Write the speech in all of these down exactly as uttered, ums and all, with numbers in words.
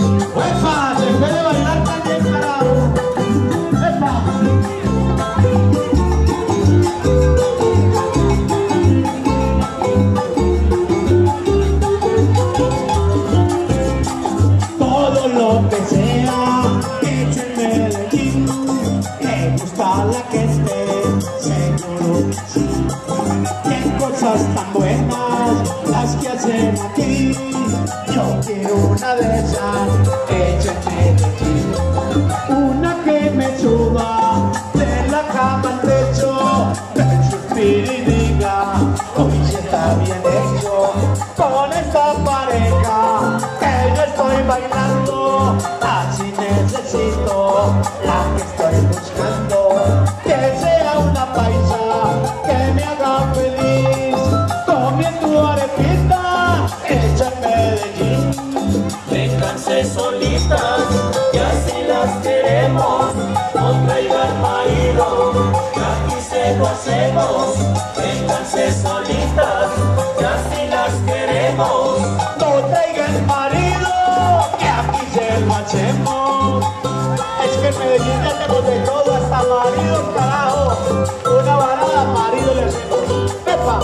¡Epa! Se puede bailar también, carajo. ¡Epa! Todo lo que sea hecho en Medellín, me gusta la gente, seguro que sí. Qué cosas tan buenas las que hacen aquí. Yo quiero una de esas hecha en Medellín. Una que me suba de la cama al techo, me suspire y diga, hoy sí está bien hecho. Con esta pareja que yo estoy bailando, así necesito la que estoy buscando. Que sea una paisa que me haga feliz, comiendo arepita hecha en Medellín. Vénganse solitas, que así las queremos. No traigan marido, que aquí se lo hacemos. Vénganse solitas, que así las queremos. No traigan marido, que aquí se lo hacemos. Es que en Medellín ya tenemos de todo, hasta marido, carajo. Una varada, marido le hacemos. ¡Epa!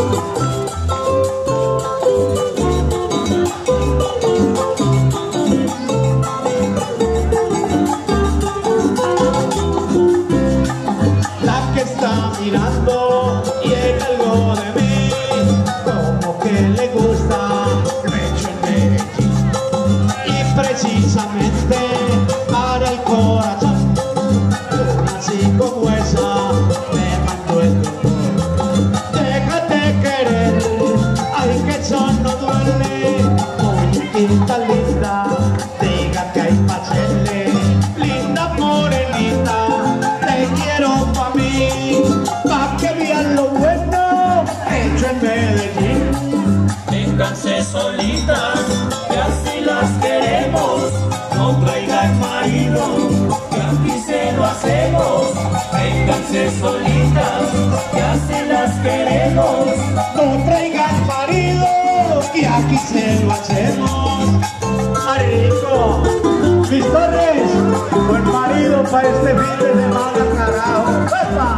La que está mirando tiene algo de mí, como que le gusta lo hecho en Medellín. Y precisamente para el corazón, una así como esa me mandó el doctor. Déjate querer, ay que eso no duele. Muñequita linda, diga que hay pa' hacerle. Linda morenita, te quiero pa' mí, pa' que vean lo bueno hecho en Medellín. Vénganse solitas, que así las queremos. No traigan marido, que aquí se lo hacemos. Vénganse solitas, que así las queremos. No traigan marido, que aquí se lo hacemos. Marico, mis Torres, buen marido pa' este fin de semana, carajo. ¡Epa!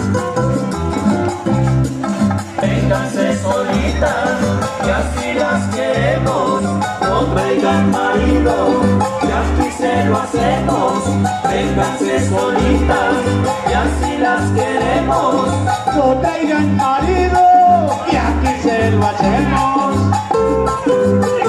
Vénganse solitas, que así las queremos. No traigan marido, que aquí se lo hacemos. Vénganse solitas, que así las queremos. No traigan marido, que aquí se lo hacemos.